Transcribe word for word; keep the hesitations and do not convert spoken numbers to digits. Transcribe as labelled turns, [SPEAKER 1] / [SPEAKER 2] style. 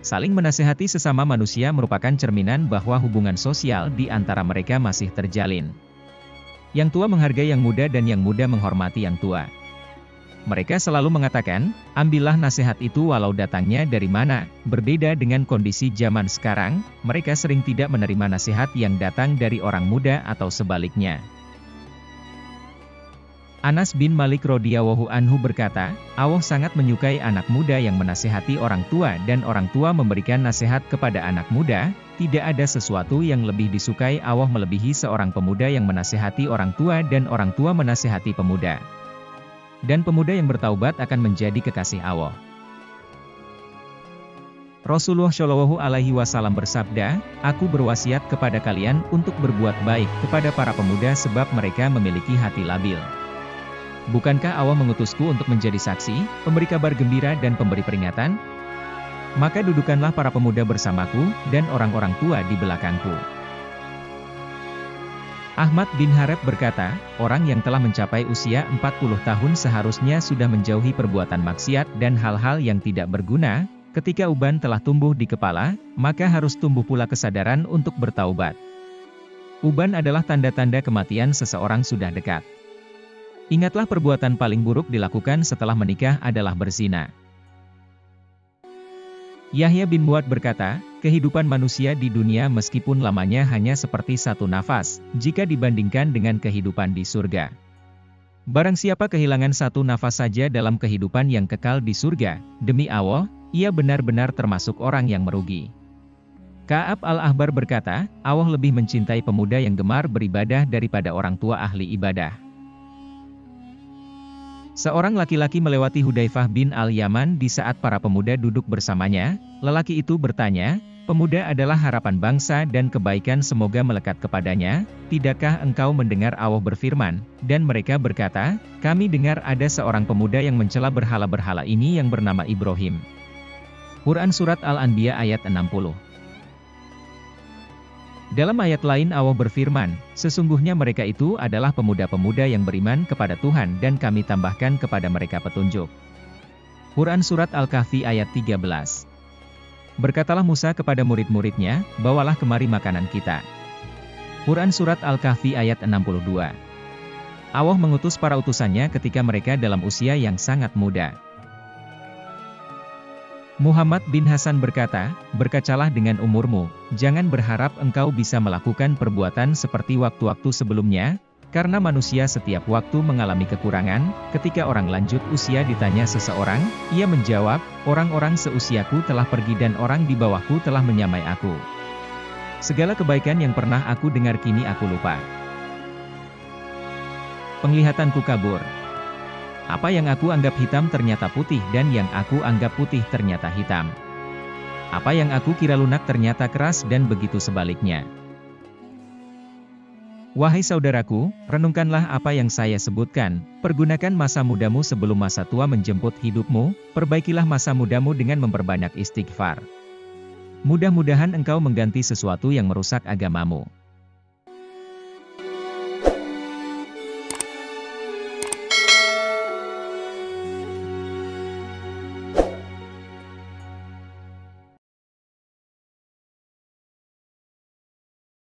[SPEAKER 1] Saling menasehati sesama manusia merupakan cerminan bahwa hubungan sosial di antara mereka masih terjalin. Yang tua menghargai yang muda dan yang muda menghormati yang tua. Mereka selalu mengatakan, ambillah nasihat itu walau datangnya dari mana. Berbeda dengan kondisi zaman sekarang, mereka sering tidak menerima nasihat yang datang dari orang muda atau sebaliknya. Anas bin Malik radhiyallahu anhu berkata, Allah sangat menyukai anak muda yang menasihati orang tua dan orang tua memberikan nasihat kepada anak muda. Tidak ada sesuatu yang lebih disukai Allah melebihi seorang pemuda yang menasihati orang tua dan orang tua menasihati pemuda. Dan pemuda yang bertaubat akan menjadi kekasih Allah. Rasulullah Shallallahu Alaihi Wasallam bersabda, aku berwasiat kepada kalian untuk berbuat baik kepada para pemuda sebab mereka memiliki hati labil. Bukankah Allah mengutusku untuk menjadi saksi, pemberi kabar gembira dan pemberi peringatan? Maka dudukkanlah para pemuda bersamaku, dan orang-orang tua di belakangku. Ahmad bin Hareb berkata, orang yang telah mencapai usia empat puluh tahun seharusnya sudah menjauhi perbuatan maksiat dan hal-hal yang tidak berguna. Ketika uban telah tumbuh di kepala, maka harus tumbuh pula kesadaran untuk bertaubat. Uban adalah tanda-tanda kematian seseorang sudah dekat. Ingatlah perbuatan paling buruk dilakukan setelah menikah adalah berzina. Yahya bin Mu'ad berkata, kehidupan manusia di dunia meskipun lamanya hanya seperti satu nafas, jika dibandingkan dengan kehidupan di surga. Barang siapa kehilangan satu nafas saja dalam kehidupan yang kekal di surga, demi Allah, ia benar-benar termasuk orang yang merugi. Ka'ab al-Ahbar berkata, Allah lebih mencintai pemuda yang gemar beribadah daripada orang tua ahli ibadah. Seorang laki-laki melewati Hudzaifah bin al-Yaman di saat para pemuda duduk bersamanya. Lelaki itu bertanya, pemuda adalah harapan bangsa dan kebaikan semoga melekat kepadanya. Tidakkah engkau mendengar Allah berfirman? Dan mereka berkata, kami dengar ada seorang pemuda yang mencela berhala-berhala ini yang bernama Ibrahim. Quran Surat Al-Anbiya ayat enam puluh. Dalam ayat lain Allah berfirman, sesungguhnya mereka itu adalah pemuda-pemuda yang beriman kepada Tuhan dan kami tambahkan kepada mereka petunjuk. Quran Surat Al-Kahfi ayat tiga belas. Berkatalah Musa kepada murid-muridnya, bawalah kemari makanan kita. Quran Surat Al-Kahfi ayat enam puluh dua. Allah mengutus para utusannya ketika mereka dalam usia yang sangat muda. Muhammad bin Hasan berkata, berkacalah dengan umurmu, jangan berharap engkau bisa melakukan perbuatan seperti waktu-waktu sebelumnya, karena manusia setiap waktu mengalami kekurangan. Ketika orang lanjut usia ditanya seseorang, ia menjawab, orang-orang seusiaku telah pergi dan orang di bawahku telah menyamai aku. Segala kebaikan yang pernah aku dengar kini aku lupa. Penglihatanku kabur. Apa yang aku anggap hitam ternyata putih dan yang aku anggap putih ternyata hitam. Apa yang aku kira lunak ternyata keras dan begitu sebaliknya. Wahai saudaraku, renungkanlah apa yang saya sebutkan, pergunakan masa mudamu sebelum masa tua menjemput hidupmu, perbaikilah masa mudamu dengan memperbanyak istighfar. Mudah-mudahan engkau mengganti sesuatu yang merusak agamamu.